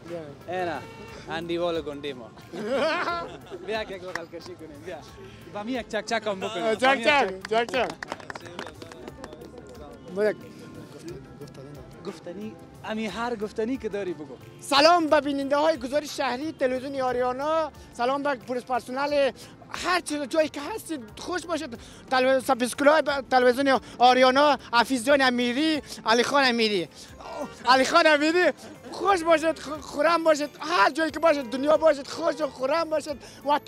اینا اندیوال گنده ما بیا که بغل کشی کنیم بیا با می یک چک چک هم بکنیم چک گفتنی امی هر گفتنی که داری بگو. سلام به بیننده های گزارش شهری تلویزیون آریانا، سلام به پرسنل هر چیز جایی که هستید خوش باشید. سابسکرایب تلویزیون آریانا، حفیظ جان امیری، علی خان امیری خوش باشید، خورم باشید، هر جایی که باشید دنیا باشید خوش و خورم باشید.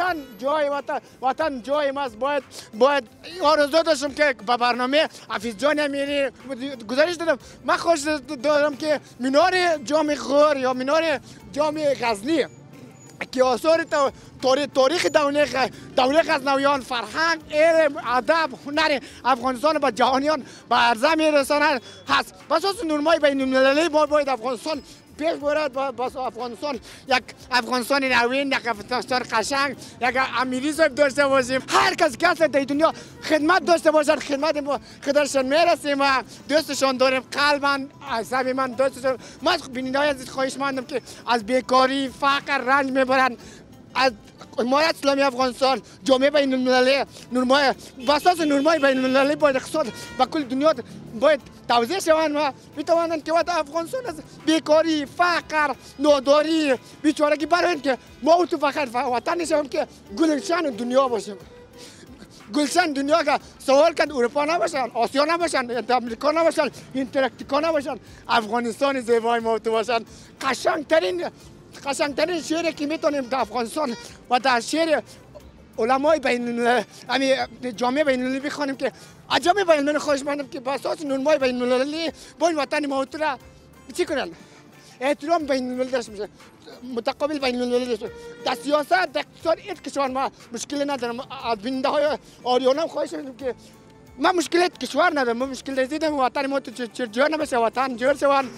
وطن جای ماست. باید آرزو داشتم که با برنامه حفیظ جان امیری گزارش دادم. من خوش دارم که مینار جام غور یا مینار جام غزنی که آثار تاریخ دوله غزنویان، فرهنگ، علم، ادب، هنر افغانستان به جهانیان به عرضه میرساند هست. بس اساس نورمای بین المللی ما باید افغانستان پیش برد. با افغانستان یک افغانستان نوین، یک افغانستان قشنگ، یک امیری صاحب داشته باشیم. هر کس که در دنیا خدمت داشته باشد، خدمت ما خدمتشان میرسیم و دوستشان داریم. قلبا عصبی من دوستشان. من بیننده‌های عزیز خواهش مندم که از بیکاری، فقر رنج میبرن. از حمایت اسلامی افغانستان، جامعه بین المللی، نورمای اساس نورمای بین المللی باید اقتصاد و کل دنیا باید توضیح شوند و میتوانند که افغانستان از بیکاری، فقر، ناداری، بیچارگی برایند که ما تو فقط وطن نشویم که گلشن دنیا باشیم. گلشن دنیا که سوال کرد اروپا نباشن، آسیا نباشن، امریکا نباشن، انتارکتیکا نباشن، افغانستان زیبای ما تو باشن. قشنگترین شعری که میتونیم در افغانستان و در شعر علمای جامعه بین المللی بخوانیم که جامعه بین المللی خواهش مندم که به اساس نورمای بین المللی با این وطن ما را چی کنن؟ احترام بین المللی داشته باشه، متقابل بین المللی داشته باشه. در سیاست، در اقتصاد هیچ کشور ما مشکل ندارم. از بیننده های آریانا خواهش میکنم که ما مشکلات کشور ندارم، ما مشکل دیدم وطن ما تو جور نمیشه، وطن جور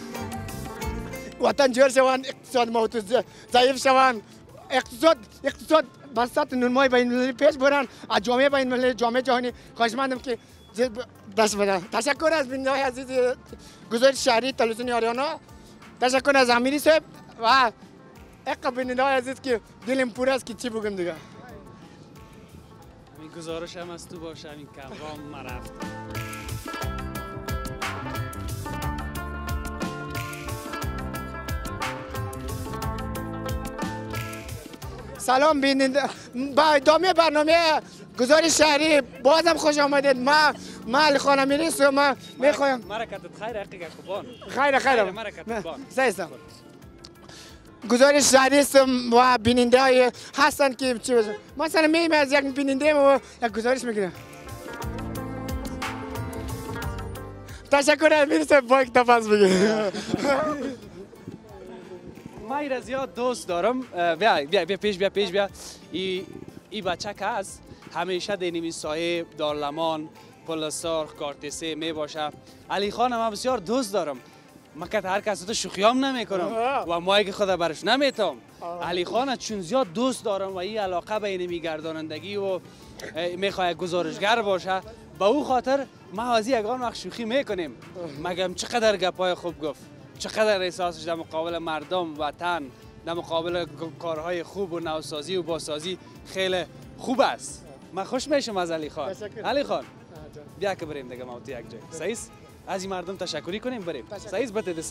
شوند، اقتصاد ما تو ضعیف شوند. اقتصاد بسات نورمای بین المللی پیش برن. از جامعه بین المللی، جامعه جهانی خواهش مندم که دست بدن. تشکر از بیننده های عزیز گزارش شهری تلویزیون آریانا. تشکر از امیری صاحب و اقا بیننده های عزیز که دلم پر است که چی بگم دیگه. این گزارش هم از تو باشه، این کبرام ما رفت. سلام بیننده، با ادامه برنامه گزارش شهری بازم خوش آمدید. ما علی خان امیری هستم. ما میخوایم مرکتت خیر حقیقت خوبان. خیر مرکتت بان. سایستم. گزارش شهری هستم و بیننده های هستن که چی باشن. مثلا مییم از یک بیننده و یک گزارش میگیرم. تشکر امیری صاحب، با یک تفاس بگیرم. ما ایره زیاد دوست دارم. بیا پیش بیا. ای بچه که هست همیشه دینمی سایه، دارلمان، پلسار، کارتسه می باشه. علی خان هم بسیار دوست دارم. من که هر کسی تو شوخیام نمیکنم و مایی که خدا برش نمیتم. علی خان چون زیاد دوست دارم و این علاقه بین میگردانندگی و میخواد گزارشگر باشه، با او خاطر ما از یگان وقت شوخی میکنیم. مگم چقدر گپای خوب گفت، چقدر احساسش در مقابل مردم، وطن، در مقابل کارهای خوب و نوسازی و باسازی خیلی خوب است. من خوش میشم از علی خان. علی خان بیا که بریم دیگه ما تو یک جای. صحیح از این مردم تشکری کنیم بریم. صحیح